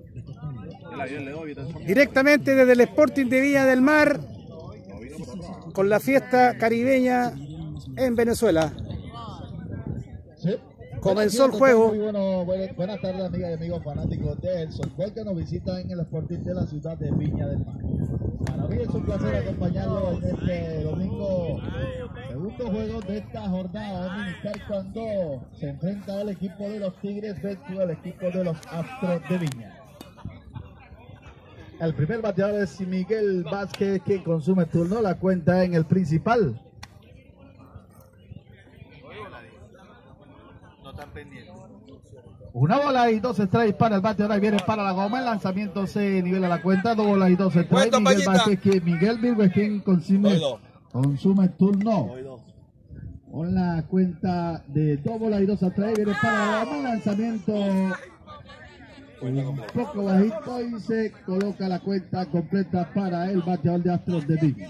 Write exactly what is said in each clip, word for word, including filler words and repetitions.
Directamente desde el Sporting de Viña del Mar, con la fiesta caribeña en Venezuela. Sí. Comenzó el juego. Muy bueno, buenas, buenas tardes, amigas y amigos fanáticos del softball que nos visitan en el Sporting de la ciudad de Viña del Mar. Para mí es un placer acompañarlos en este domingo, segundo juego de esta jornada dominical, cuando se enfrenta el equipo de los Tigres versus el equipo de los Astros de Viña. El primer bateador es Miguel Vázquez, quien consume turno, la cuenta en el principal. Una bola y dos strikes para el bateador, ahí viene para la goma, el lanzamiento se nivela la cuenta, dos bolas y dos strikes. Miguel Vázquez, que Miguel Virgües, quien consume, consume turno. Con la cuenta de dos bolas y dos strikes, viene para la goma, el lanzamiento un poco bajito y se coloca la cuenta completa para el bateador de Astros de Viña.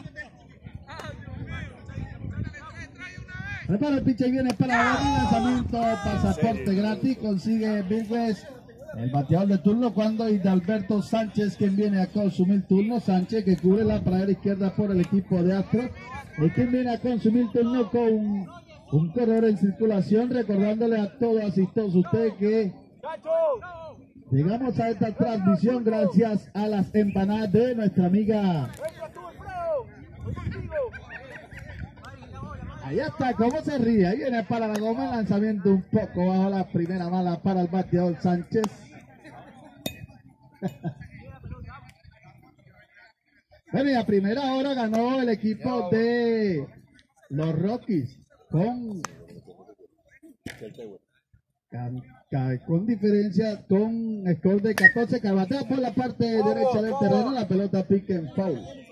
Prepara el pitch y viene para el lanzamiento, pasaporte gratis, consigue Virgües, el bateador de turno, cuando Hidalberto Sánchez, quien viene a consumir turno. Sánchez, que cubre la pradera izquierda por el equipo de Astros, y quien viene a consumir turno con un, un corredor en circulación, recordándole a todas y todos ustedes que llegamos a esta transmisión gracias a las empanadas de nuestra amiga. Ahí está, cómo se ríe. Ahí viene para la goma, lanzamiento un poco bajo, la primera mala para el bateador Sánchez. Bueno, y a primera hora ganó el equipo de los Rockies con, con diferencia, con score de catorce, que batea por la parte derecha del terreno, la pelota pique en foul.